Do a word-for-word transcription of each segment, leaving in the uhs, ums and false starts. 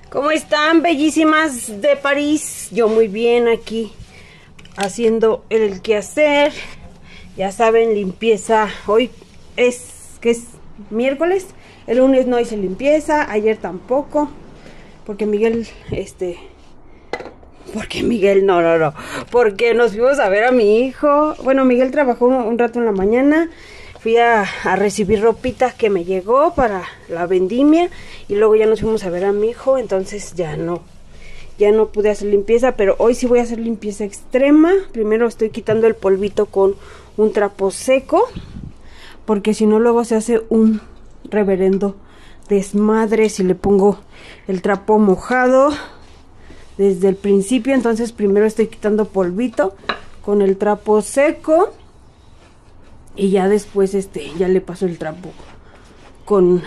¿Cómo están, bellísimas de París? Yo muy bien aquí, haciendo el quehacer. Ya saben, limpieza. Hoy es, que es miércoles. El lunes no hice limpieza, ayer tampoco. Porque Miguel, este... Porque Miguel, no, no, no. Porque nos fuimos a ver a mi hijo. Bueno, Miguel trabajó un, un rato en la mañana. Fui a, a recibir ropita que me llegó para la vendimia. Y luego ya nos fuimos a ver a mi hijo. Entonces ya no, ya no pude hacer limpieza. Pero hoy sí voy a hacer limpieza extrema. Primero estoy quitando el polvito con un trapo seco. Porque si no luego se hace un reverendo desmadre si le pongo el trapo mojado desde el principio. Entonces primero estoy quitando polvito con el trapo seco. Y ya después este ya le paso el trapo con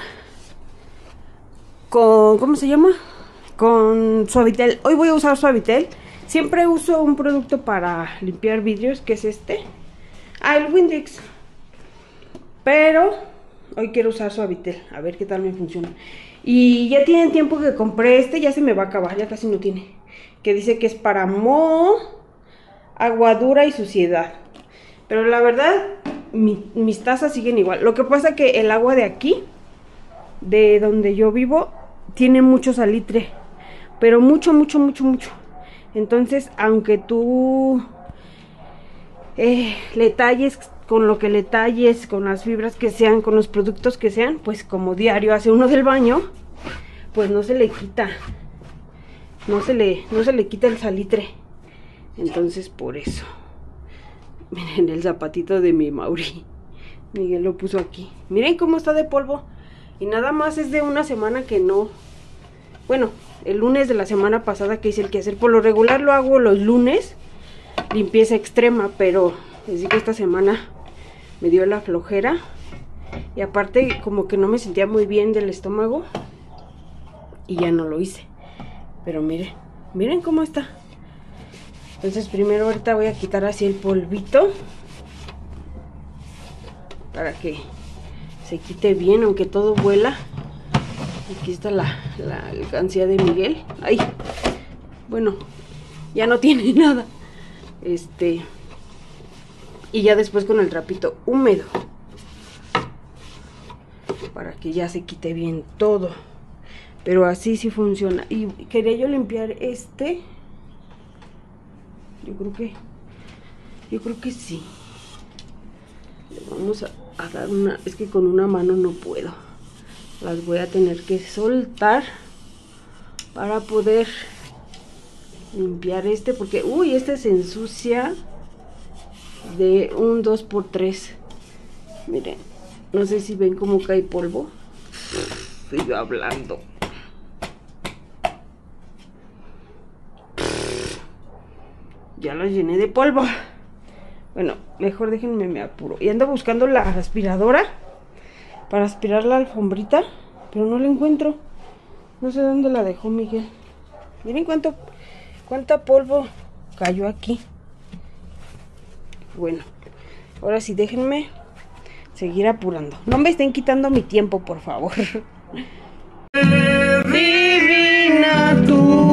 con ¿cómo se llama? Con Suavitel. Hoy voy a usar Suavitel. Siempre uso un producto para limpiar vidrios, que es este. Ah, el Windex. Pero hoy quiero usar Suavitel, a ver qué tal me funciona. Y ya tienen tiempo que compré este, ya se me va a acabar, ya casi no tiene. Que dice que es para moho, agua dura y suciedad. Pero la verdad, mi, mis tazas siguen igual. Lo que pasa que el agua de aquí, de donde yo vivo, tiene mucho salitre. Pero mucho, mucho, mucho, mucho. Entonces, aunque tú eh, le talles con lo que le talles, con las fibras que sean, con los productos que sean, pues como diario hace uno del baño, pues no se le quita. No se le, no se le quita el salitre. Entonces, por eso. Miren el zapatito de mi Mauri. Miguel lo puso aquí. Miren cómo está de polvo. Y nada más es de una semana que no. Bueno, el lunes de la semana pasada que hice el quehacer. Por lo regular lo hago los lunes. Limpieza extrema. Pero les digo, esta semana me dio la flojera. Y aparte como que no me sentía muy bien del estómago. Y ya no lo hice. Pero miren. Miren cómo está. Entonces primero ahorita voy a quitar así el polvito para que se quite bien, aunque todo vuela. Aquí está la, la alcancía de Miguel. Ay, bueno, ya no tiene nada. Este, y ya después con el trapito húmedo para que ya se quite bien todo. Pero así sí funciona. Y quería yo limpiar este. Yo creo que, yo creo que sí. Le vamos a, a dar una, es que con una mano no puedo. Las voy a tener que soltar para poder limpiar este, porque, uy, este se ensucia de un dos por tres. Miren, no sé si ven cómo cae polvo. Estoy yo hablando. Ya las llené de polvo. Bueno, mejor déjenme me apuro. Y ando buscando la aspiradora para aspirar la alfombrita, pero no la encuentro. No sé dónde la dejó Miguel. Miren cuánto cuánta polvo cayó aquí. Bueno, ahora sí déjenme seguir apurando. No me estén quitando mi tiempo, por favor. Divina tú.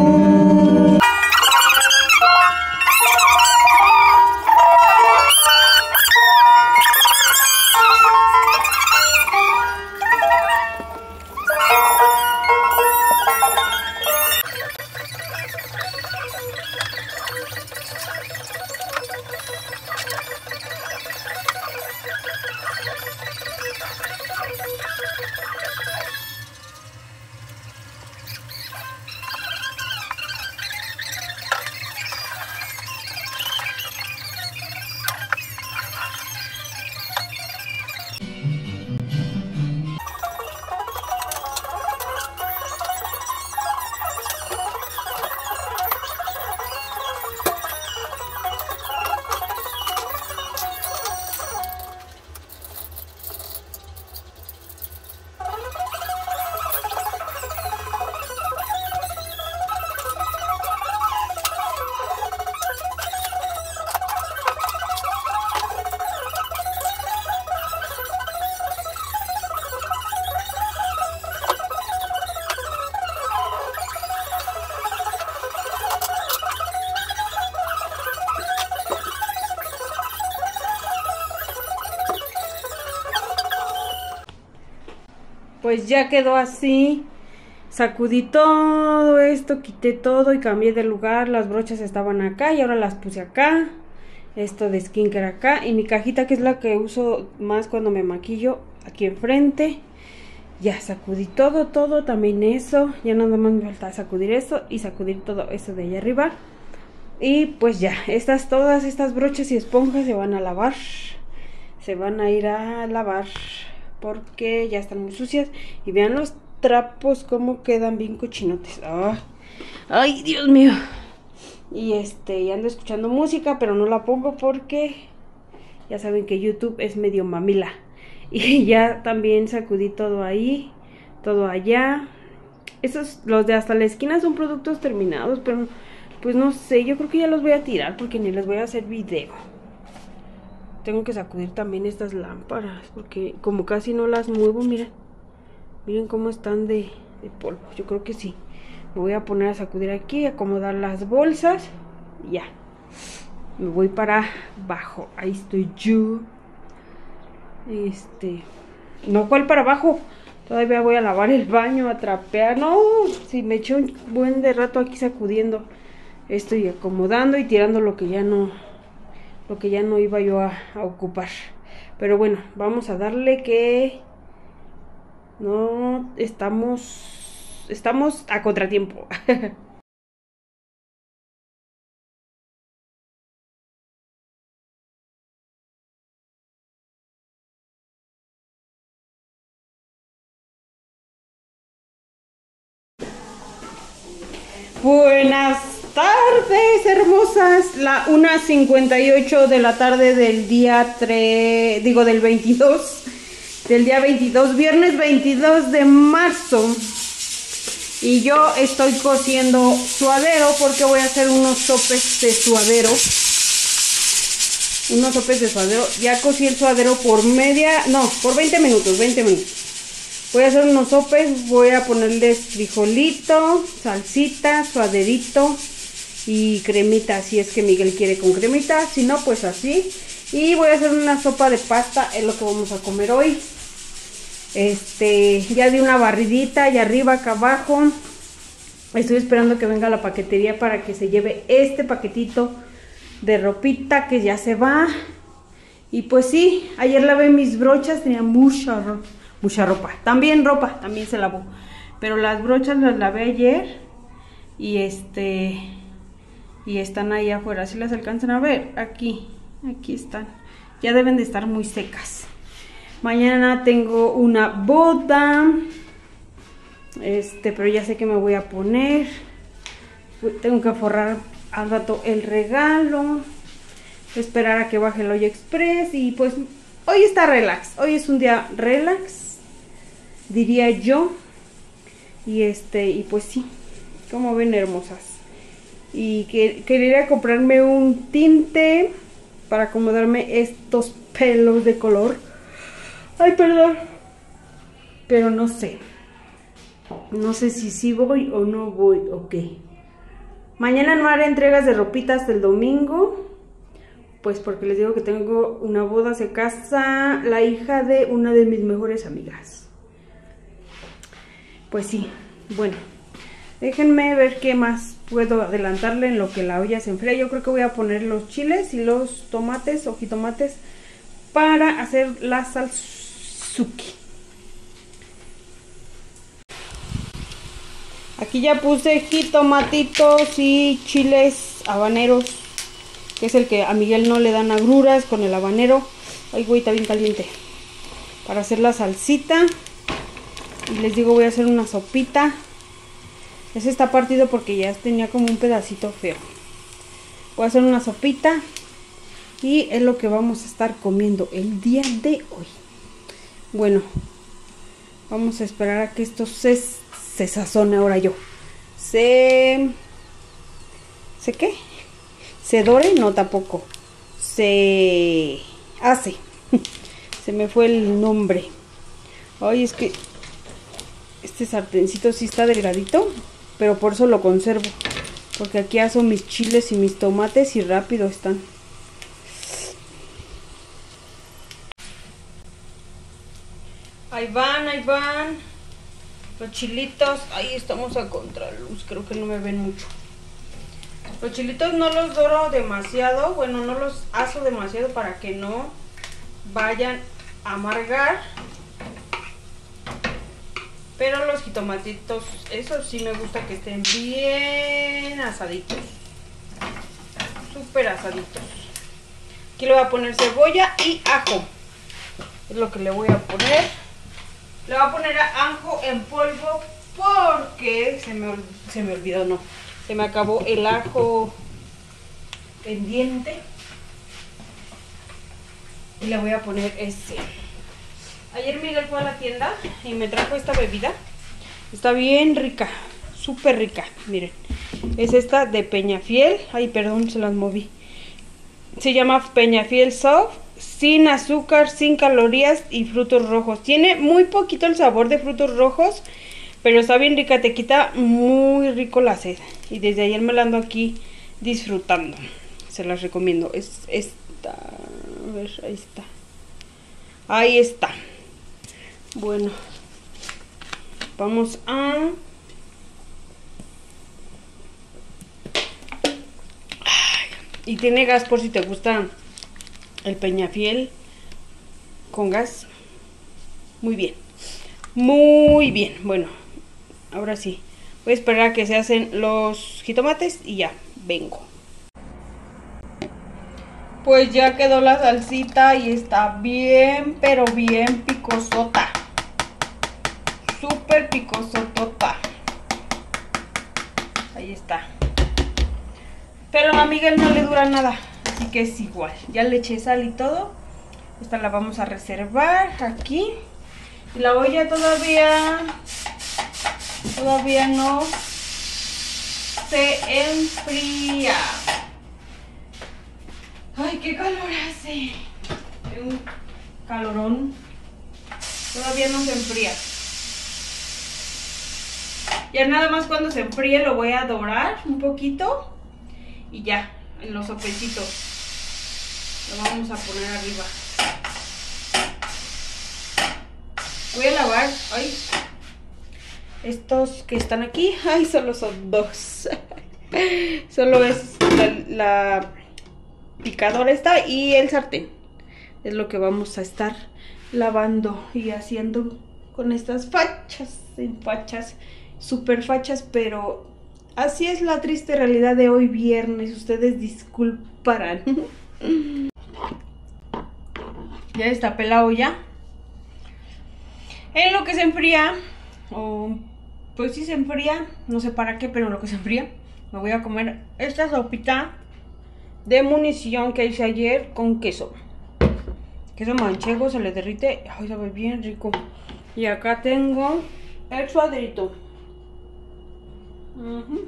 pues ya quedó así. Sacudí todo esto, quité todo y cambié de lugar. Las brochas estaban acá y ahora las puse acá. Esto de skincare acá. Y mi cajita, que es la que uso más cuando me maquillo, aquí enfrente. Ya sacudí todo, todo, también eso. Ya nada más me falta sacudir eso y sacudir todo eso de allá arriba. Y pues ya, estas, todas estas brochas y esponjas se van a lavar. Se van a ir a lavar porque ya están muy sucias. Y vean los trapos como quedan bien cochinotes. Oh. Ay, Dios mío. Y este, ya ando escuchando música, pero no la pongo porque ya saben que YouTube es medio mamila. Y ya también sacudí todo ahí, todo allá. Esos, los de hasta la esquina son productos terminados, pero pues no sé, yo creo que ya los voy a tirar porque ni les voy a hacer video. Tengo que sacudir también estas lámparas porque como casi no las muevo, miren. Miren cómo están de, de polvo. Yo creo que sí. Me voy a poner a sacudir aquí, acomodar las bolsas. Y ya. Me voy para abajo. Ahí estoy yo. Este. No, ¿cuál para abajo? Todavía voy a lavar el baño, a trapear. No, si me eché un buen de rato aquí sacudiendo. Estoy acomodando y tirando lo que ya no. Lo que ya no iba yo a, a ocupar. Pero bueno, vamos a darle que no estamos estamos a contratiempo. Buenas tardes, hermosas. La una cincuenta y ocho de la tarde del día tres, digo del veintidós, del día veintidós, viernes veintidós de marzo. Y yo estoy cosiendo suadero porque voy a hacer unos sopes de suadero. Unos sopes de suadero. Ya cosí el suadero por media, no, por veinte minutos, veinte minutos. Voy a hacer unos sopes, voy a ponerles frijolito, salsita, suaderito y cremita, si es que Miguel quiere con cremita, si no pues así. Y voy a hacer una sopa de pasta, es lo que vamos a comer hoy. Este, ya di una barridita allá arriba, acá abajo. Estoy esperando que venga la paquetería para que se lleve este paquetito de ropita que ya se va. Y pues sí, ayer lavé mis brochas, tenía mucha ropa. Mucha ropa, también ropa, también se lavó. Pero las brochas las lavé ayer. Y este Y están ahí afuera, si las alcanzan a ver. Aquí, aquí están. Ya deben de estar muy secas. Mañana tengo una boda. Este, pero ya sé que me voy a poner. Tengo que forrar al rato el regalo. Esperar a que baje el Hoy Express. Y pues hoy está relax. Hoy es un día relax, diría yo. Y este, y pues sí, como ven, hermosas. Y que quería comprarme un tinte para acomodarme estos pelos de color. Ay, perdón. Pero no sé. No sé si sí voy o no voy. Ok. Mañana no haré entregas de ropita hasta el domingo. Pues porque les digo que tengo una boda, se casa la hija de una de mis mejores amigas. Pues sí, bueno, déjenme ver qué más puedo adelantarle en lo que la olla se enfría. Yo creo que voy a poner los chiles y los tomates o jitomates para hacer la salsuki. Aquí ya puse jitomatitos y chiles habaneros, que es el que a Miguel no le dan agruras con el habanero. Ay, güey, está bien caliente. Para hacer la salsita. Y les digo, voy a hacer una sopita. Ese está partido porque ya tenía como un pedacito feo. Voy a hacer una sopita. Y es lo que vamos a estar comiendo el día de hoy. Bueno, vamos a esperar a que esto se, se sazone ahora yo. Se... ¿Se qué? ¿Se dore? No, tampoco. Se hace. Se me fue el nombre. Ay, es que este sartencito sí está delgadito, pero por eso lo conservo. Porque aquí aso mis chiles y mis tomates y rápido están. Ahí van, ahí van. Los chilitos, ahí estamos a contraluz, creo que no me ven mucho. Los chilitos no los doro demasiado, bueno, no los aso demasiado para que no vayan a amargar. Pero los jitomatitos, esos sí me gusta que estén bien asaditos. Súper asaditos. Aquí le voy a poner cebolla y ajo. Es lo que le voy a poner. Le voy a poner ajo en polvo porque se me, se me olvidó, no. Se me acabó el ajo pendiente. Y le voy a poner ese. Ayer Miguel fue a la tienda y me trajo esta bebida. Está bien rica, súper rica. Miren, es esta de Peñafiel. Ay, perdón, se las moví. Se llama Peñafiel Soft, sin azúcar, sin calorías y frutos rojos. Tiene muy poquito el sabor de frutos rojos, pero está bien rica, te quita muy rico la sed. Y desde ayer me la ando aquí disfrutando. Se las recomiendo. Es esta. A ver, ahí está. Ahí está. Bueno, vamos a... Y tiene gas por si te gusta el Peñafiel con gas. Muy bien. Muy bien. Bueno, ahora sí. Voy a esperar a que se hacen los jitomates y ya, vengo. Pues ya quedó la salsita y está bien, pero bien picosota. Súper picosotota. Ahí está. Pero a Miguel no le dura nada, así que es igual. Ya le eché sal y todo. Esta la vamos a reservar aquí. Y la olla todavía, todavía no se enfría. Ay, qué calor hace. Un calorón. Todavía no se enfría. Ya nada más cuando se enfríe lo voy a dorar un poquito. Y ya, en los sopecitos. Lo vamos a poner arriba. Voy a lavar, ay, estos que están aquí. Ay, solo son dos. Solo es la, la picadora esta y el sartén. Es lo que vamos a estar lavando y haciendo con estas fachas, en fachas, super fachas, pero así es la triste realidad de hoy viernes. Ustedes disculparán. Ya destapé la olla. En lo que se enfría, o pues sí se enfría, no sé para qué, pero en lo que se enfría, me voy a comer esta sopita de munición que hice ayer con queso. Queso manchego, se le derrite, ay, sabe bien rico. Y acá tengo el suadrito. Uh-huh.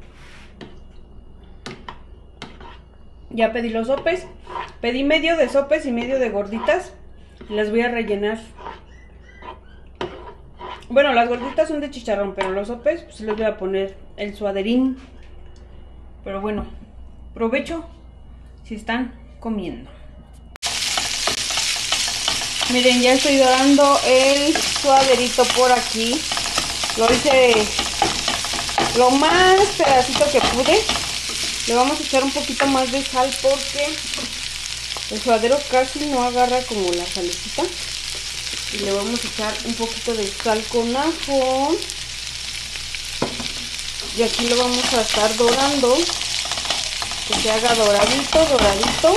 Ya pedí los sopes. Pedí medio de sopes y medio de gorditas. Las voy a rellenar. Bueno, las gorditas son de chicharrón, pero los sopes pues les voy a poner el suaderín. Pero bueno, provecho si están comiendo. Miren, ya estoy dorando el suaderito por aquí. Lo hice lo más pedacito que pude. Le vamos a echar un poquito más de sal porque el suadero casi no agarra como la salecita. Y le vamos a echar un poquito de sal con ajo. Y aquí lo vamos a estar dorando. Que se haga doradito, doradito.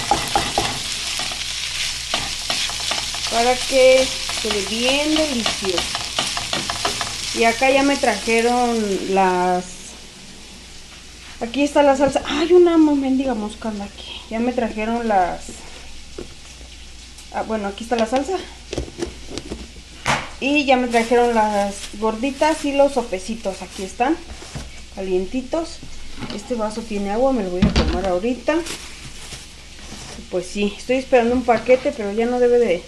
Para que quede bien delicioso. Y acá ya me trajeron las... Aquí está la salsa. Hay una mendiga mosca aquí. Ya me trajeron las... Ah, bueno, aquí está la salsa. Y ya me trajeron las gorditas y los sopecitos. Aquí están, calientitos. Este vaso tiene agua, me lo voy a tomar ahorita. Pues sí, estoy esperando un paquete, pero ya no debe de...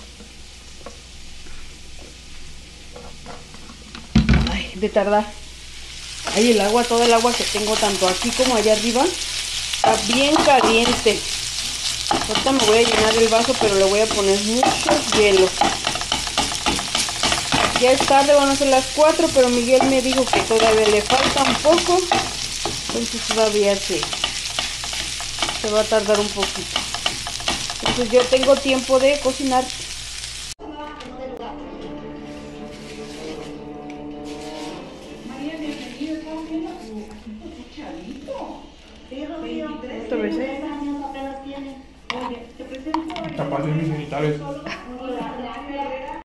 Ay, de tardar. Ay, el agua, todo el agua que tengo, tanto aquí como allá arriba, está bien caliente. Ahorita me voy a llenar el vaso, pero le voy a poner mucho hielo. Y ya es tarde, van a ser las cuatro, pero Miguel me dijo que todavía le falta un poco. Entonces todavía se, se va a tardar un poquito. Entonces yo tengo tiempo de cocinar. ¿Esto ves, eh? Capaz de mis genitales.